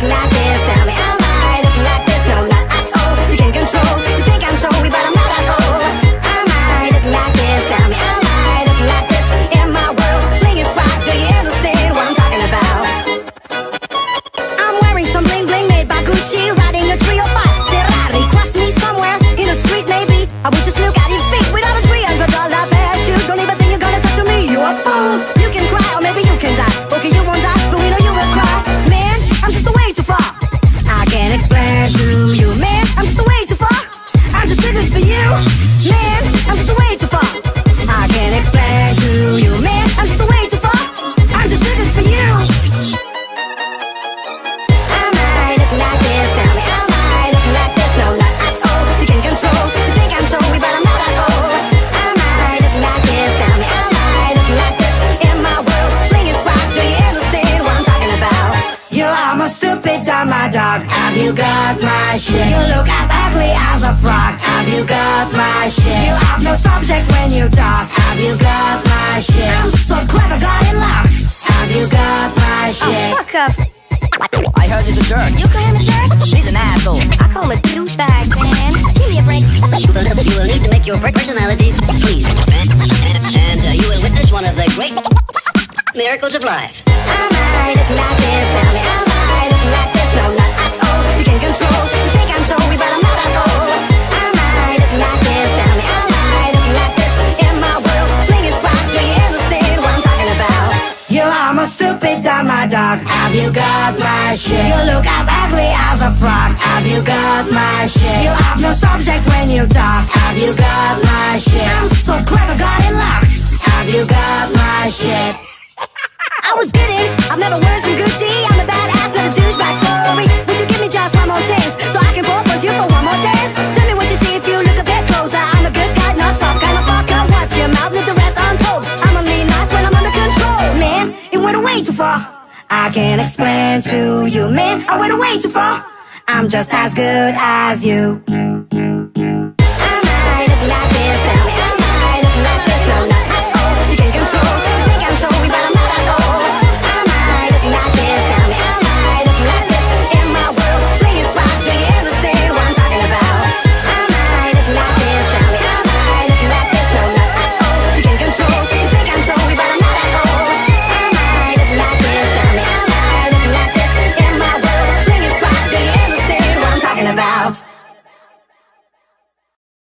looking like this? Tell me, am I looking like this? No, not at all. You can control. You think I'm showy, but I'm not at all. Am I looking like this? Tell me, am I looking like this? In my world, swinging swag. Do you understand what I'm talking about? I'm wearing some bling bling made by Gucci, riding a 305 Ferrari. Cross me somewhere in the street, maybe. I would just look at your feet without a $300 pair of shoes. Don't even think you're gonna talk to me. You're a fool. You can cry or maybe you can die. Okay, you won't die, but we know you will cry. Man, I'm just way too far. I can't explain to you, man. I'm just way too far. I'm just too good for you, man. I'm just way too far. I can't explain to you, man. I'm just way too far. I'm just too good for you. Am I looking like this? Tell me, am I looking like this? No, not at all. You can control. You think I'm showy, but I'm not at all. Am I looking like this? Tell me, am I looking like this? In my world, swinging swag. Do you understand what I'm talking about? You are my stupid dumb my dog. Have you got my shit? You look as ugly as a frog. Have you got my shit? You have no subject when you talk. Have you got my shit? I'm so clever, got it locked. Have you got my shit? Oh, fuck up. I heard he's a jerk. You call him a jerk? He's an asshole. I call him a douchebag, man. Give me a break. You will need to make your personality please, and you will witness one of the great miracles of life. Am I looking like this? Tell me, am I looking like this? No, not at all. You can control. You think I'm showy, but I'm not at all. Am I looking like this? Tell me, am I looking like this? In my world, swinging swag. Do you understand what I'm talking about? You are my stupid dumb my dog. Have you got my shit? You look as ugly as a frog. Have you got my shit? You have no subject when you talk. Have you got my shit? I'm so clever, got it locked. Have you got my shit? I was kidding, I've never worn some Gucci. I'm a badass, not a douchebag, sorry. Would you give me just one more chance, so I can propose you for one more dance? Tell me what you see if you look a bit closer. I'm a good guy, not some kind of fucker. Watch your mouth, leave the rest untold. I'm only nice when I'm under control. Man, it went way too far. I can't explain to you, man. I went way too far. I'm just as good as you.